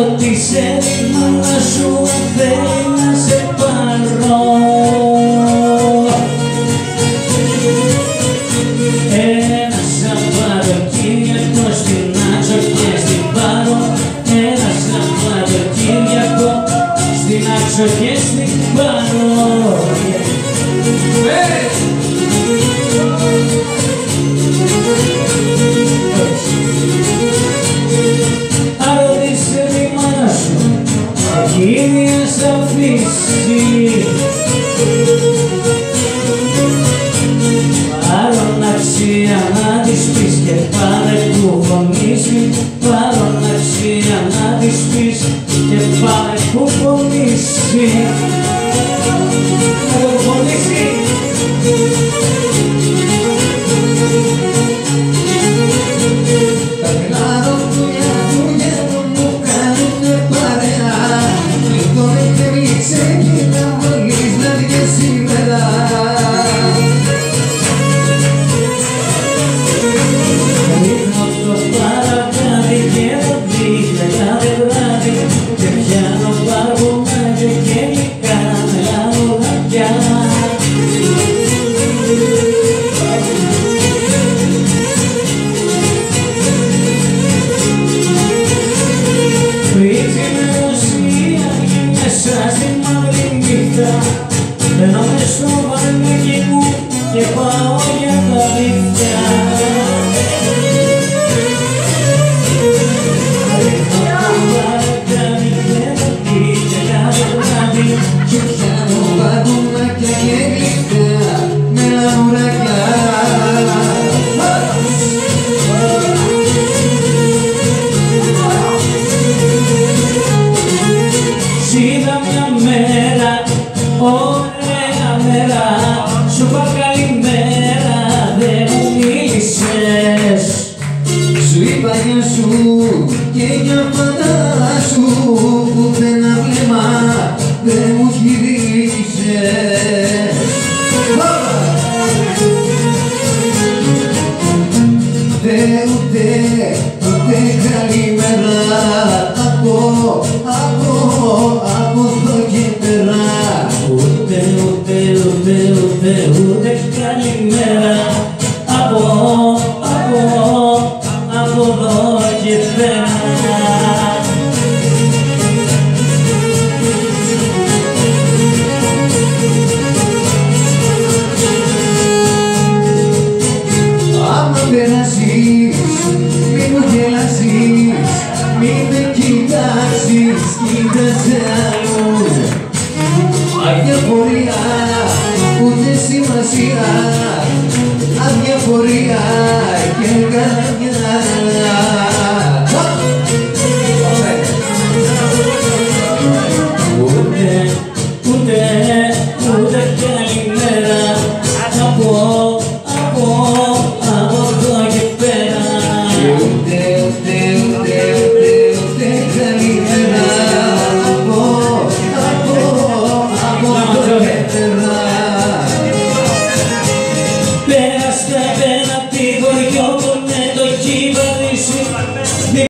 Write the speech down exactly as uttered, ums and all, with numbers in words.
ρωτήσε τη μάνα σου αν θέλει να σε πάρω. Ένα Σαββατοκύριακο στην Άξο και στην Πάρο. Ένα Σαββατοκύριακο στην Άξο και στην Πάρο. Αρώτησε τη μάνα σου, εκείνη ας αφήσει. Πάρον αξία να της πεις και πάρε κουπονίσει. Πάρον αξία να της πεις και πάρε κουπονίσει. Κουπονίσει. Μπαίνομαι στο βαρμάκι μου και πάω για τα νύχια. Ρίχνω το βαρκάνι και το πείτε κάθε βράδυ και πιάνω βαρμάκια και γλυκά με λαμουράκια. Είδα μια μέρα, ωραία μέρα, σου είπα καλημέρα, δεν μου μίλησες. Σου είπα γεια σου και για πάντα σου, ούτε ένα βλέμμα δεν μου γυρίσες. Ούτε, ούτε, ούτε καλημέρα, από, από, από εδώ και πέρα. Ούτε, ούτε, ούτε, ούτε, ούτε καλημέρα, από, από, από εδώ και πέρα.